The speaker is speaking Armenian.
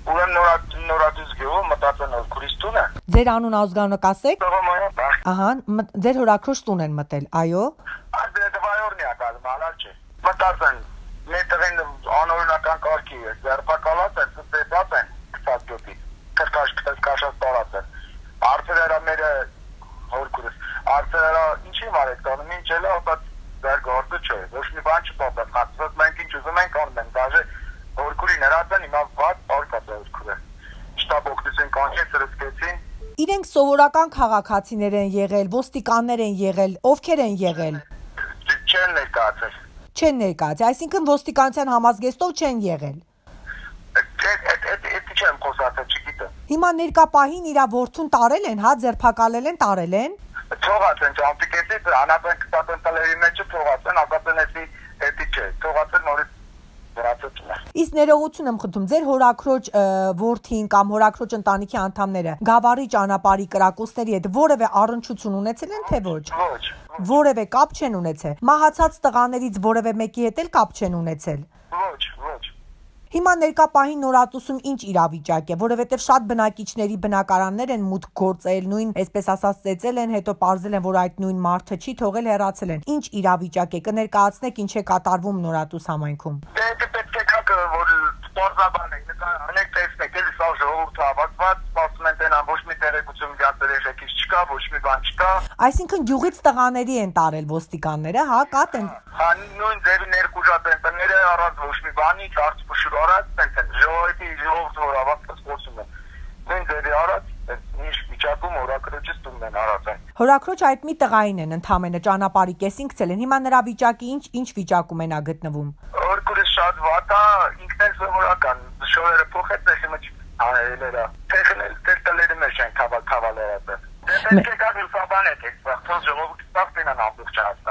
Ուրեմն նորադուս գյուղը մտածեն որ քրիստուն է։ Ձեր անուն ազգանունը կասեք։ Տղամարդ։ Ահա, ձեր հորաքրոջ տուն են մտել, այո։ Այդ դվայորնի է գալու, մալալ չէ։ Մտածեն, մեր տղեն անօրինական կարգի է, ձերբակալած են, ստեփած են, քսակյոտի, քաշած տարած են։ Արծերերա մերը հորքուրս, արծերերա ինչի մարեք տանում, ինչ էլ է, բայց դեր գործը չէ, ոչ մի բան չպատասխանեց, մենք ինչ ուզում ենք անում ենք, դաժե հորքուրի ներածեն հիմա ված արկած է հորքուրը։ Շտաբ օգնություն կանչեն, սրսկեցին։ Իրենք սովորական քաղաքացիներ են եղել, ոստիկաններ են եղել, ովքեր են եղել։ Չեն ներկայացել։ Չեն ներկայացել, այսինքն ոստիկանության համազգեստով չեն եղել։ Էդի չեմ խոսացել, չգիտեմ։ Հիմա ներկա պահին իրա որդուն տարել են, հա, ձերբակալել են։ Թողած են, ճամփիկեցի, անապեն կտատենտալերի մեջը թողած են, ակատեն էդի չէ, թողած են նորից դրացել։ Իսկ ներողություն եմ խնդրում, ձեր հորաքրոջ որդին կամ հորաքրոջ ընտանիքի անդամները Գավառի ճանապարհի կրակոցների հետ որևէ առնչություն ունեցել են, թե ոչ։ Ոչ։ Որևէ կապ չեն ունեցել։ Մահացած տղաներից որևէ մեկի հետ էլ կապ չեն ունեցել։ Ոչ։ Հիմա ներկա պահին նորատուսում ինչ իրավիճակ է, որովհետև շատ բնակիչների բնակարաններ են մուտք գործել, նույն, այսպես ասած, ծեծել են, հետո պարզել են, որ այդ նույն մարդը չի, թողել հեռացել են։ Ինչ իրավիճակ է, կներկայացնեք ինչ է կատարվում նորատուս համայնքում։ Դե պետք է քակը որ սպորտաբան է, անեք տեսնեք, էլի սա ժողովուրդ հավաքված, սպասում են տենան ոչ մի տեղեկություն գացել երեխեքից չկա, ոչ մի բան չկա։ Այսինքն գյուղից տղաների են տարել ոստիկանները, հա, կատ են։ Հա նույն ձևի ներկուժատ են տները առած ոչ մի բանի, կարծ փշուրած են, ժողովուրդ որ հավաքված խոսում են։ Նույն ձևի առած ինչ վիճակում հորաքրոջից տունն են առած են։ Հորաքրոջ այդ մի տղային են ընդամենը ճանապարհի կեսին գցել են։ Հիմա նրա վիճակի ինչ վիճակում են գտնվում։ Հորքուրը շատ վատ է, ինքն էլ սովորական, շորերը փոխեց, հիմա աներելա։ Տեխնել տելտալերի մեջ են թավալերած։ Դե պետք է գալ սաբան է, թող ժողովուրդը ստացնեն ամբողջ